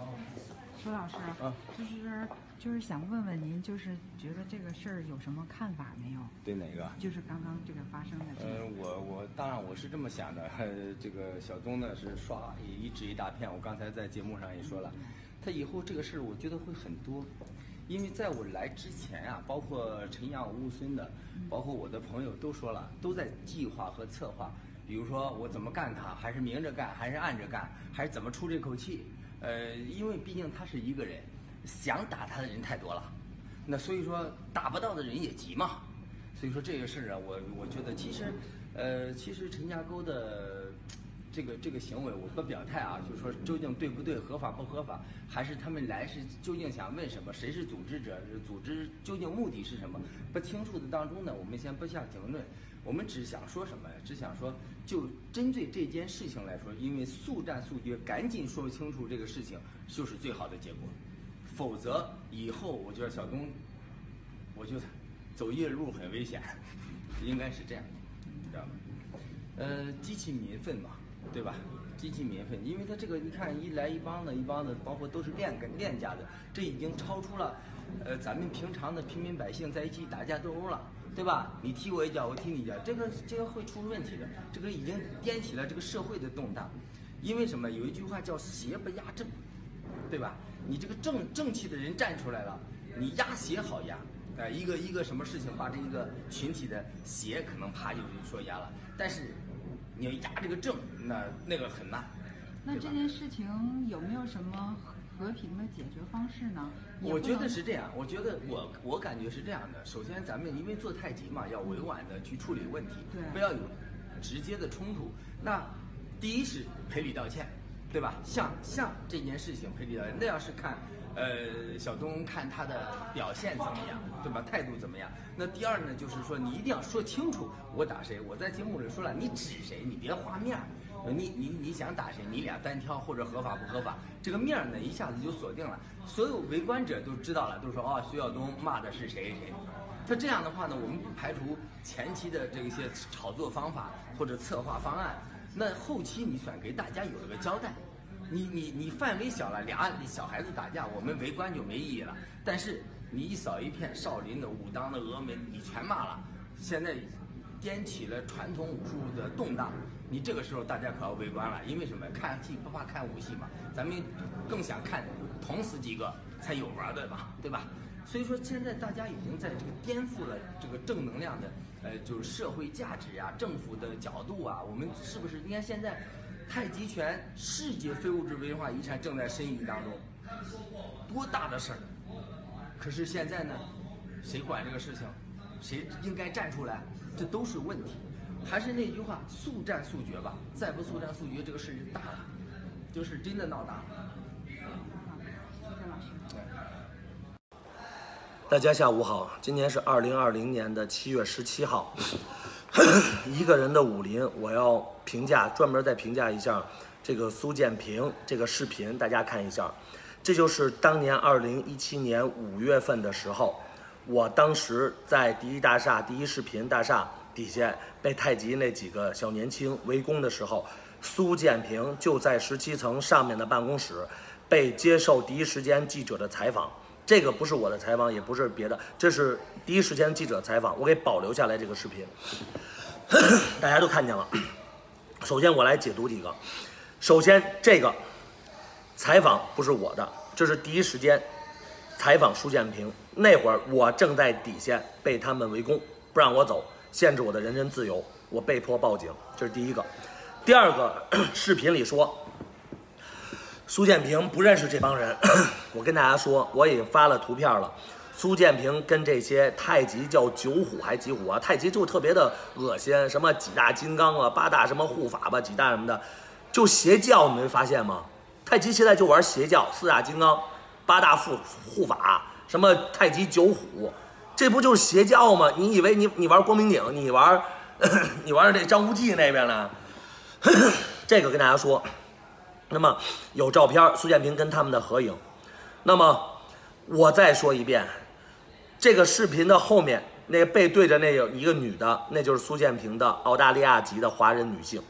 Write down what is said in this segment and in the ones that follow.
周老师，就是想问问您，就是觉得这个事儿有什么看法没有？ 对哪个？ 就是刚刚这个发生的这个。 我当然我是这么想的。这个小东呢是刷一纸一大片，我刚才在节目上也说了，他以后这个事儿我觉得会很多。因为在我来之前啊，包括陈阳、吴孙的，包括我的朋友都说了，都在计划和策划。比如说我怎么干他，还是明着干，还是暗着干，还是怎么出这口气？因为毕竟他是一个人，想打他的人太多了，那所以说打不到的人也急嘛。所以说这个事儿啊，我觉得其实陈家沟的这个行为，我不表态啊，就是说究竟对不对，合法不合法，还是他们来是究竟想问什么，谁是组织者，组织究竟目的是什么，不清楚的当中呢，我们先不下结论。我们只想说什么呀？只想说，就针对这件事情来说，因为速战速决，赶紧说清楚这个事情，就是最好的结果。否则以后我觉得小东，我觉得走夜路很危险，应该是这样，知道吗？激起民愤嘛，对吧？激起民愤，因为他这个你看一来一帮的，包括都是练家的，这已经超出了咱们平常的平民百姓在一起打架斗殴了。对吧？你踢我一脚，我踢你一脚，这个会出问题的。这个已经颠起了这个社会的动荡。因为什么？有一句话叫邪不压正，对吧？你这个正气的人站出来了，你压邪好压。一个什么事情把这一个群体的邪可能啪就说压了，但是你要压这个正，那个很难。 那这件事情有没有什么和平的解决方式呢？ 我觉得是这样，我觉得我感觉是这样的。首先，咱们因为做太极嘛，要委婉的去处理问题，不要有直接的冲突。那第一是赔礼道歉，对吧？像这件事情赔礼道歉，那要是看小东看他的表现怎么样，对吧？态度怎么样？那第二呢，就是说你一定要说清楚我打谁。我在节目里说了，你指谁，你别画面。你想打谁？你俩单挑或者合法不合法，这个面呢一下子就锁定了，所有围观者都知道了，都说徐晓东骂的是谁。他这样的话呢，我们不排除前期的这些炒作方法或者策划方案，那后期你算给大家有了个交代。你范围小了，俩小孩子打架，我们围观就没意义了。但是你一扫一片少林的、武当的、峨眉，你全骂了，现在颠起了传统武术的动荡。你这个时候大家可要围观了，因为什么？看戏不怕看武戏嘛，咱们更想看捅死几个才有玩的吧，对吧？所以说现在大家已经在这个颠覆了这个正能量的就是社会价值啊、政府的角度啊，我们是不是？你看现在太极拳世界非物质文化遗产正在申遗当中，多大的事儿！可是现在呢，谁管这个事情？谁应该站出来？这都是问题。还是那句话，速战速决吧。再不速战速决，这个事就大了，就是真的闹大了。 谢谢老师。 大家下午好，今年是2020年的7月17号。一个人的武林，我要专门再评价一下这个苏建平这个视频，大家看一下。这就是当年2017年5月份的时候，我当时在第一视频大厦底下被太极那几个小年轻围攻的时候，苏建平就在17层上面的办公室被接受第一时间记者的采访。这个不是我的采访，也不是别的，这是第一时间记者采访，我给保留下来这个视频，大家都看见了。首先我来解读几个。首先这个采访不是我的，这是第一时间采访苏建平。那会儿我正在底下被他们围攻，不让我走，限制我的人身自由，我被迫报警，这是第一个。第二个，视频里说苏建平不认识这帮人，我跟大家说，我已经发了图片了。苏建平跟这些太极叫九虎还几虎啊？太极就特别的恶心，什么几大金刚啊、八大什么护法吧、几大什么的，就邪教，你没发现吗？太极现在就玩邪教，四大金刚、八大护法，什么太极九虎，这不就是邪教吗？你以为你玩光明顶，你玩这张无忌那边呢？这个跟大家说。那么有照片，苏建平跟他们的合影。那么我再说一遍，这个视频的后面那个背对着那有一个女的，那就是苏建平的澳大利亚籍的华人女性。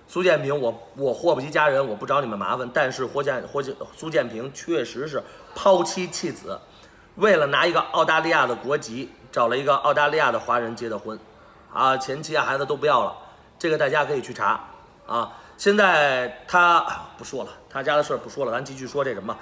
苏建平，我祸不及家人，我不找你们麻烦。但是苏建平确实是抛妻弃子，为了拿一个澳大利亚的国籍，找了一个澳大利亚的华人结的婚，啊，前妻啊孩子都不要了，这个大家可以去查啊。现在他不说了，他家的事儿不说了，咱继续说这什么。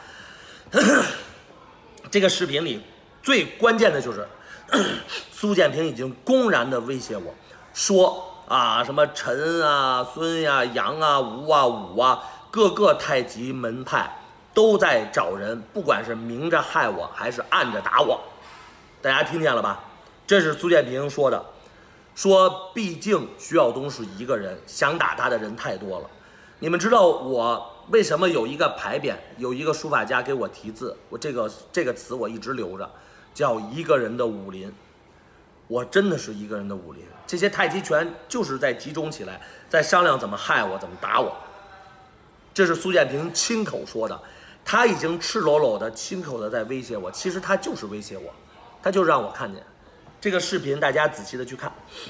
这个视频里最关键的就是苏建平已经公然的威胁我说。啊，什么陈啊、孙呀、杨啊、吴啊、武啊，各个太极门派都在找人，不管是明着害我还是暗着打我，大家听见了吧？这是苏建平说的，说毕竟徐晓东是一个人，想打他的人太多了。你们知道我为什么有一个牌匾，有一个书法家给我题字，我这个词我一直留着，叫一个人的武林。我真的是一个人的武林，这些太极拳就是在集中起来，在商量怎么害我，怎么打我。这是苏建平亲口说的，他已经赤裸裸的、亲口的在威胁我。其实他就是威胁我，他就让我看见。这个视频大家仔细的去看，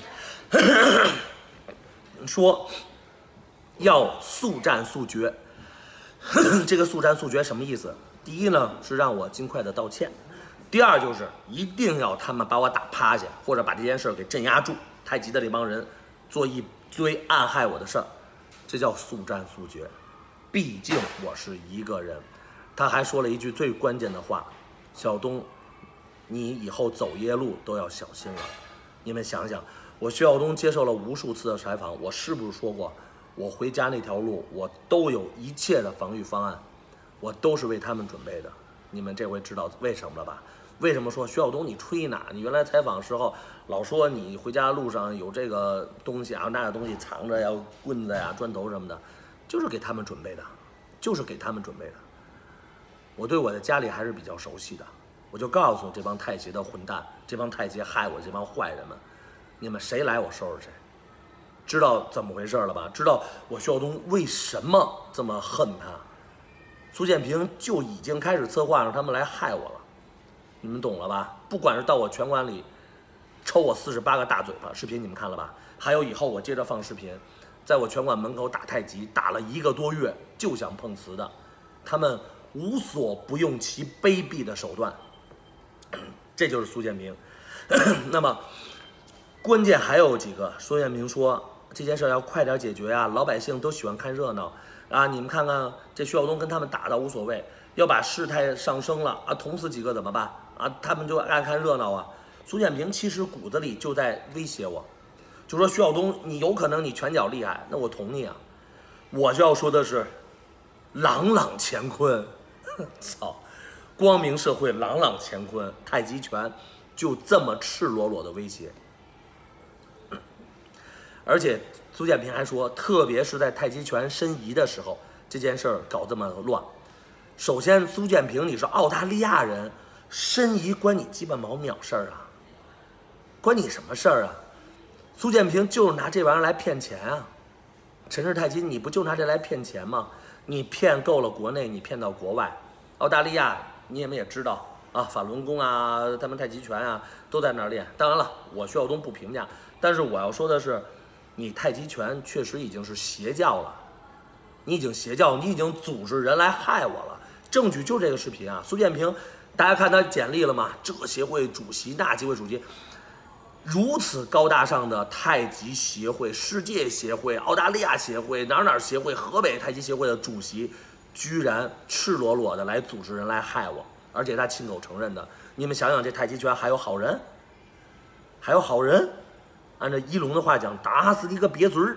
说要速战速决。这个速战速决什么意思？第一呢是让我尽快的道歉。第二就是一定要他们把我打趴下，或者把这件事给镇压住。太极的这帮人做一堆暗害我的事儿，这叫速战速决。毕竟我是一个人。他还说了一句最关键的话：小东，你以后走夜路都要小心了。你们想想，我徐晓东接受了无数次的采访，我是不是说过，我回家那条路我都有一切的防御方案，我都是为他们准备的。你们这回知道为什么了吧？为什么说徐晓东你吹呢？你原来采访的时候老说你回家路上有这个东西啊，那个东西藏着呀，棍子呀、砖头什么的，就是给他们准备的，就是给他们准备的。我对我的家里还是比较熟悉的，我就告诉这帮太极的混蛋，这帮太极害我这帮坏人们，你们谁来我收拾谁。知道怎么回事了吧？知道我徐晓东为什么这么恨他？苏建平就已经开始策划让他们来害我了。你们懂了吧？不管是到我拳馆里抽我48个大嘴巴，视频你们看了吧？还有以后我接着放视频，在我拳馆门口打太极，打了1个多月，就想碰瓷的，他们无所不用其卑鄙的手段。这就是苏建平。那么关键还有几个，苏建平说这件事要快点解决呀，老百姓都喜欢看热闹啊！你们看看这徐晓东跟他们打倒无所谓，要把事态上升了啊，捅死几个怎么办？啊，他们就爱看热闹啊！苏建平其实骨子里就在威胁我，就说徐晓东，你有可能你拳脚厉害，那我捅你啊！我就要说的是，朗朗乾坤，操！光明社会朗朗乾坤，太极拳就这么赤裸裸的威胁。而且苏建平还说，特别是在太极拳申遗的时候，这件事儿搞这么乱。首先，苏建平你是澳大利亚人。申遗关你鸡巴毛鸟事儿啊？关你什么事儿啊？苏建平就是拿这玩意儿来骗钱啊！陈氏太极你不就拿这来骗钱吗？你骗够了国内，你骗到国外，澳大利亚你们也知道啊，法轮功啊，他们太极拳啊都在那儿练。当然了，我徐晓东不评价，但是我要说的是，你太极拳确实已经是邪教了，你已经邪教，你已经组织人来害我了。证据就这个视频啊，苏建平。大家看他简历了吗？这协会主席，那协会主席，如此高大上的太极协会、世界协会、澳大利亚协会、哪协会、河北太极协会的主席，居然赤裸裸的来组织人来害我，而且他亲口承认的。你们想想，这太极拳还有好人？还有好人？按照一龙的话讲，打死你个瘪嘴儿。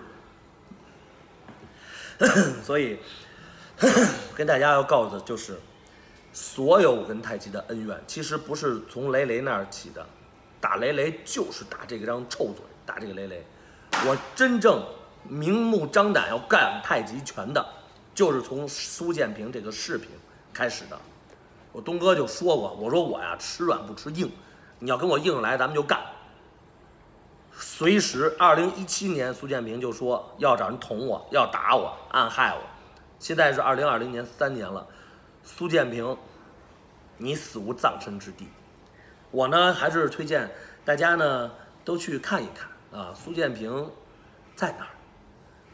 所以，跟大家要告诉的就是。所有跟太极的恩怨，其实不是从雷雷那儿起的，打雷雷就是打这张臭嘴，打这个雷雷。我真正明目张胆要干太极拳的，就是从苏建平这个视频开始的。我东哥就说过，我说我呀吃软不吃硬，你要跟我硬来，咱们就干。随时，2017年苏建平就说要找人捅我，要打我，暗害我。现在是2020年3年了。苏建平，你死无葬身之地。我呢，还是推荐大家呢都去看一看啊，苏建平在哪儿？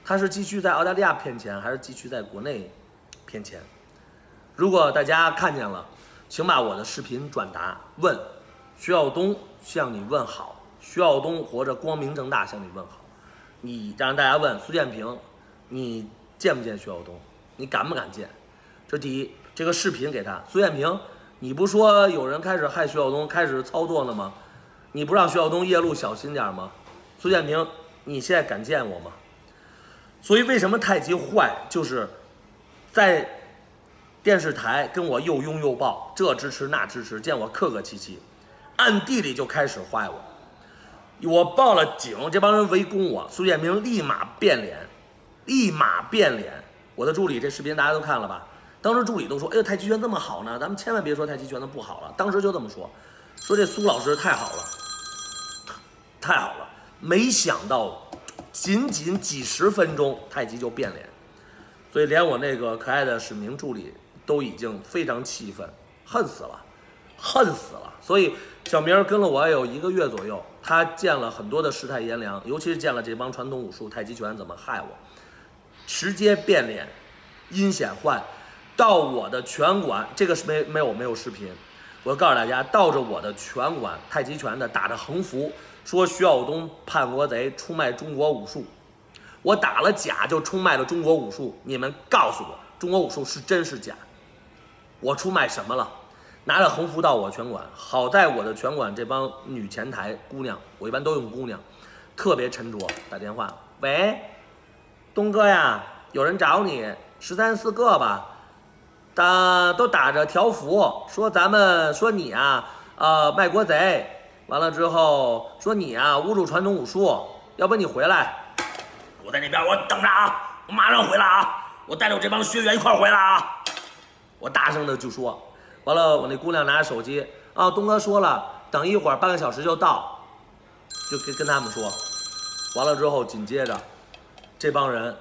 他是继续在澳大利亚骗钱，还是继续在国内骗钱？如果大家看见了，请把我的视频转达，问徐晓东向你问好，徐晓东活着光明正大向你问好。你让大家问苏建平，你见不见徐晓东？你敢不敢见？这第一，这个视频给他，苏建平，你不说有人开始害徐晓东，开始操作了吗？你不让徐晓东夜路小心点吗？苏建平，你现在敢见我吗？所以为什么太极坏，就是在电视台跟我又拥又抱，这支持那支持，见我客客气气，暗地里就开始坏我。我报了警，这帮人围攻我，苏建平立马变脸，立马变脸。我的助理这视频大家都看了吧？当时助理都说：“哎呦，太极拳这么好呢，咱们千万别说太极拳的不好了。”当时就这么说，说这苏老师太好了，太好了。没想到仅几十分钟，太极就变脸，所以连我那个可爱的史明助理都已经非常气愤，恨死了，恨死了。所以小明跟了我有1个月左右，他见了很多的世态炎凉，尤其是见了这帮传统武术太极拳怎么害我，直接变脸，阴险坏。到我的拳馆，这个是没有视频，我告诉大家，到着我的拳馆，太极拳的打着横幅，说徐晓东叛国贼，出卖中国武术。我打了假就出卖了中国武术，你们告诉我，中国武术是真是假？我出卖什么了？拿着横幅到我拳馆，好在我的拳馆这帮女前台姑娘，我一般都用姑娘，特别沉着，打电话，喂，东哥呀，有人找你，13、14个吧。都打着条幅，说你啊，卖国贼，完了之后说你啊侮辱传统武术，要不你回来，我在那边我等着啊，我马上回来啊，我带着我这帮学员一块回来啊，我大声的就说，完了我那姑娘拿着手机啊，东哥说了，等一会儿半个小时就到，就跟他们说，完了之后紧接着这帮人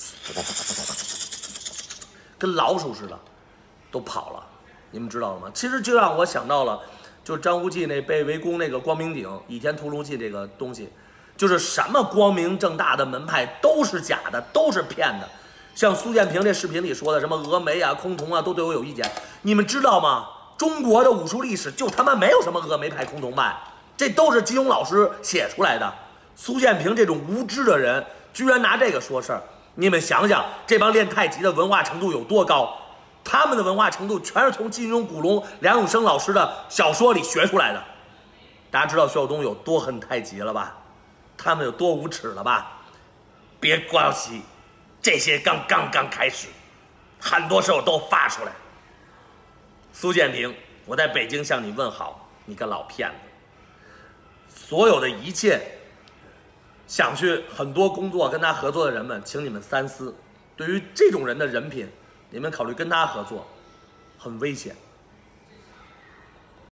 跟老鼠似的。都跑了，你们知道了吗？其实就让我想到了，就是张无忌那被围攻那个光明顶《倚天屠龙记》这个东西，就是什么光明正大的门派都是假的，都是骗的。像苏建平这视频里说的什么峨眉啊、崆峒啊，都对我有意见。你们知道吗？中国的武术历史就他妈没有什么峨眉派、崆峒派，这都是金庸老师写出来的。苏建平这种无知的人，居然拿这个说事儿，你们想想，这帮练太极的文化程度有多高？他们的文化程度全是从金庸、古龙、梁永生老师的小说里学出来的。大家知道徐晓东有多恨太极了吧？他们有多无耻了吧？别光惜，这些刚开始，很多时候都发出来。苏建平，我在北京向你问好，你个老骗子！所有的一切，想去很多工作跟他合作的人们，请你们三思。对于这种人的人品，你们考虑跟他合作，很危险。